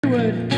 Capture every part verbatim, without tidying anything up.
would.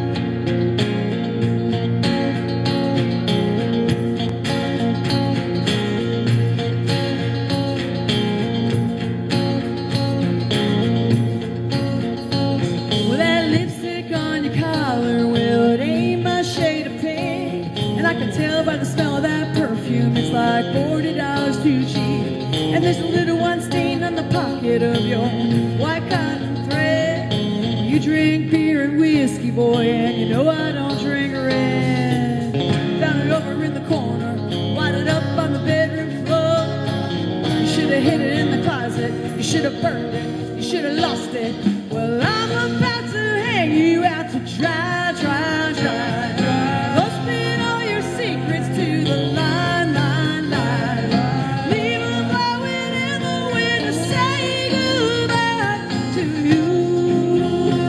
Well, that lipstick on your collar, well, it ain't my shade of pink. And I can tell by the smell of that perfume, it's like forty dollars too cheap. And there's a little one stain on the pocket of your white cotton thread. You drink beer and whiskey, boy, and you know I don't drink red. Found it over in the corner, wadded up on the bedroom floor. You should have hid it in the closet, you should have burned it, you should have lost it. Well, I'm about to hang you out to dry, dry, dry. Go spin all your secrets to the line, line, line. Leave them blowing in the wind to say goodbye to you.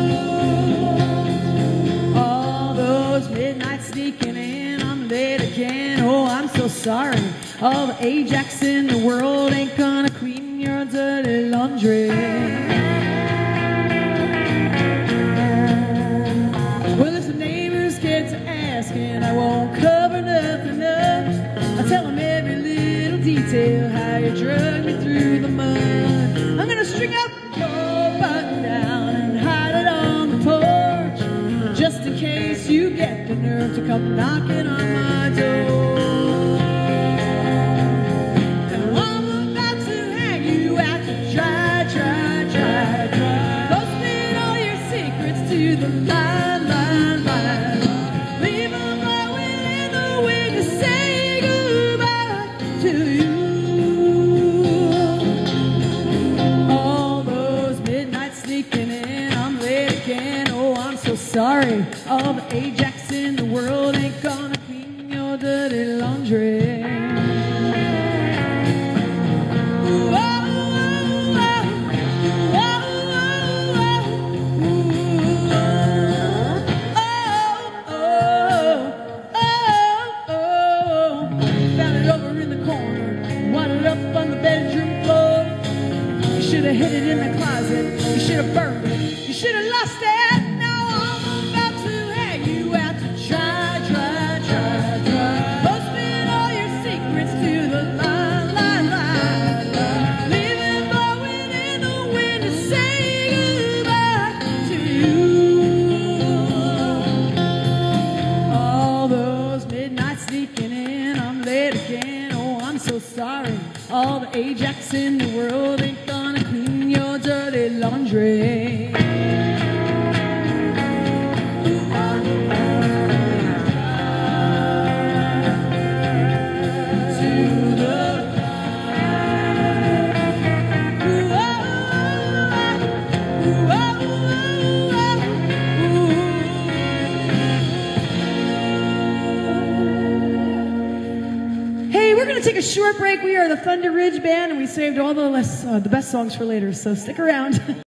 All those midnights sneaking in, I'm late again. Oh, I'm so sorry. All the Ajax in the world ain't gonna clean your dirty laundry. Well, if the neighbors get to asking, I won't cover nothing up. I'll tell them every little detail, how you drug me through the mud. I'm gonna string up your button down and hide it on the porch, just in case you get the nerve to come knocking on my door. And I'm about to hang you out to dry, dry, dry, dry. Go spin all your secrets to the line, line, line. Leave them blowing in the wind to say goodbye to you. All those midnights sneaking in, I'm late again. Oh, I'm so sorry. All the Ajax in the world ain't gonna clean your dirty laundry. Ooh, oh, oh, oh, oh, oh, oh, oh. Found it over in the corner, wadded up on the bedroom floor. You should have hid it in the closet, you should have burned it, you should have lost it. Now I'm about to hang you out to dry, dry, dry, dry. Go spin all your secrets to the line, line, line, line. Leave it blowing in the wind to say goodbye to you. All those midnights sneaking in, I'm late again. Oh, I'm so sorry. All the Ajax in the world ain't gonna clean your dirty laundry. Hey, we're going to take a short break. We are the Thunder Ridge Band, and we saved all the, less, uh, the best songs for later, so stick around.